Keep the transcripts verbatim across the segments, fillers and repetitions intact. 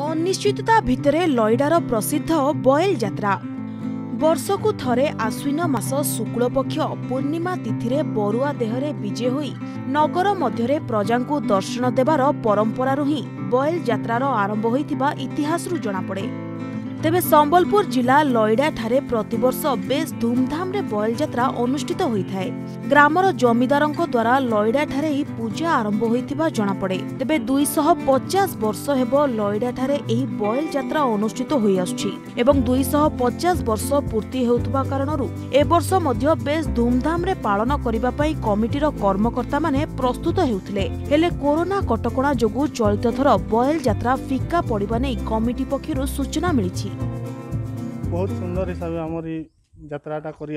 अनिश्चितता भितरे लयडार प्रसिद्ध बयल यात्रा वर्षकु थरे आश्विन मास शुक्ल पक्ष पूर्णिमा तिथि बरुआ देहरे विजे होई नगर मध्यरे प्रजांकु दर्शन देवार परंपरारु ही बयल यात्रार आरंभ होइतिबा इतिहासरु जणा पड़े। तेबे संबलपुर जिला लयडा ठारे प्रतिवर्ष बेस धूमधाम रे बयल यात्रा अनुष्ठित होइथाय। ग्रामर जमीदारंक द्वारा लयडा ठारे ही पूजा आरंभ होइतिबा जणा पड़े। तेबे दुई सौ पचास वर्ष हेबो लयडा ठारे एही बयल यात्रा अनुष्ठित होई आछी एवं दुई सौ पचास वर्ष पूर्ति हेउतबा कारणरु ए वर्ष मध्य बेस धूमधाम रे पालन करिबा पई कमिटीर कर्मकर्ता माने प्रस्तुत हेउथिले। हेले कोरोना कटकणा जोगु चलित थर बयल यात्रा फिका पड़िबा नै कमिटी पक्षरु सूचना मिलिछि। बहुत सुंदर हिसाब से आमर यात्राटा कर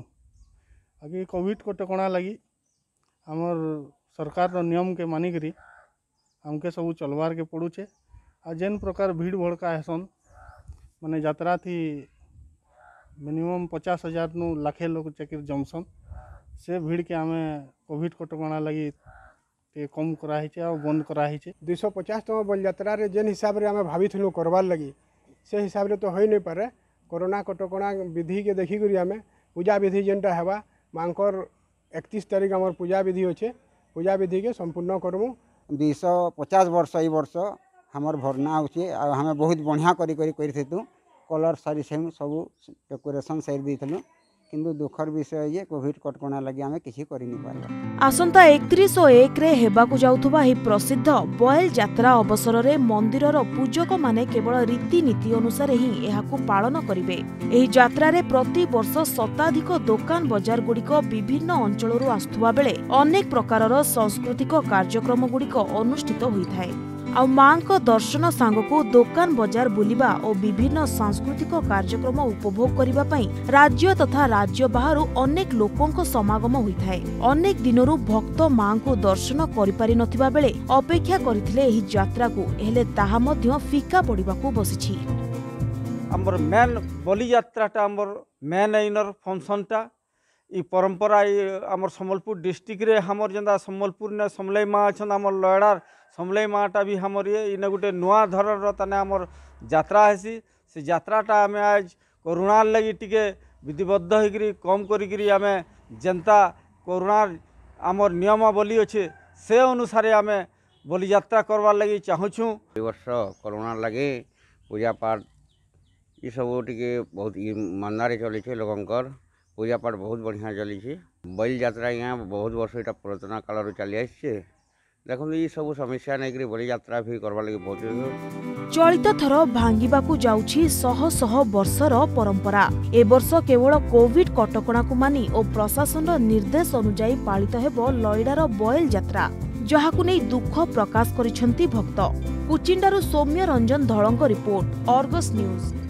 आगे कोविड कटकणा लगी आमर सरकार नियम के मानिक हमके सब चलवार के पड़ुचे। आ जेन प्रकार भीड़ भड़का हेसन माने यात्रा थी मिनिमम पचास हजार नु लाखे लोग चकिर जमसन से भीड़ के आम कोविड कटकणा लगी ते कम कराई और बंद कराई। दुई सौ पचास तम बल यात्रा जेन हिसाब से आम भावी करवार लगी से हिसाब से तो हो नहीं पारे। कोरोना कटकणा विधि के देखिक आम पूजा विधि जेनटा है मांकर इकतीस तारीख आम पूजा विधि अच्छे पूजा विधि के संपूर्ण करमु। दुई सौ पचास वर्ष ये वर्ष हमार भरना होचे हमें बहुत बढ़िया करी करी करी कलर सारी से सब डेकोरेशन सारी देइथलु किंतु दुखर विषय ये कोविड कटकणा लगी आमे किछि करि नि पारबा। आसंता एकतीस सौ एक रे हेबाकु जाउथबा ही प्रसिद्ध बयल यात्रा अवसर रे मंदिरर पूजक माने केवल रीति नीति अनुसार ही एहाकु पालन करिवे। एही यात्रा रे प्रति वर्ष शताधिक दुकान बाजार गुड़िक विभिन्न अंचलरू आस्थुवा बेले अनेक प्रकारर सांस्कृतिक कार्यक्रम गुड़िक अनुष्ठित होइथाय। आ मां को दर्शन सांगको दुकान बाजार बुलिबा और विभिन्न सांस्कृतिक कार्यक्रम उपभोग करिबा पई राज्य तथा राज्य बाहरु अनेक लोकों समागम होइथाय। अनेक दिनरू भक्त मां को दर्शन करि पारि नथिबा बेले अपेक्षा करिथिले एही यात्रा को हेले ताहा मध्य फिका पडिबाकू बसिछि। हमर मेन बलि यात्राटा हमर मेन इनर फंक्शनटा ई परंपरा आमर सम्बलपुर डिस्ट्रिक्ट रे हमर जेंदा सम्बलपुर ने समलाई माँ अच्छा आमर लयडार समलाई माँटा भी हमर ये इन गोटे नुआ धरण तने आमर यात्रा हेसी से यात्राटा आम आज कोरोना लगी टिके विधिबद्ध होकरी कम करी आम जनता कोरोना आमर नियमावली अच्छे से अनुसार आम बलि यात्रा करवार लगी चाहूँ। वर्ष कोरोना लगे पूजा पाठ ये सब टिके बहुत मानदारे चली लोकंकर पूजा पाठ बहुत बढ़िया चली। बलि यात्रा यहाँ बहुत वर्ष यहाँ पुरातन काल चली आसे देखो ये सब समस्या नहीं बलि यात्रा भी करवा लगे बहुत। चलित थर भांगिबाकू जाउछि शह शह वर्षर परंपरा। ए वर्ष केवल कोविड कटकणा को मानी और प्रशासन निर्देश अनुसार पालित हेबो लयडार बयल यात्रा जहाकू नै दुख प्रकाश करिसेंती भक्त। कुचिंडारू Saumya Ranjan Dhalang report, Argus news.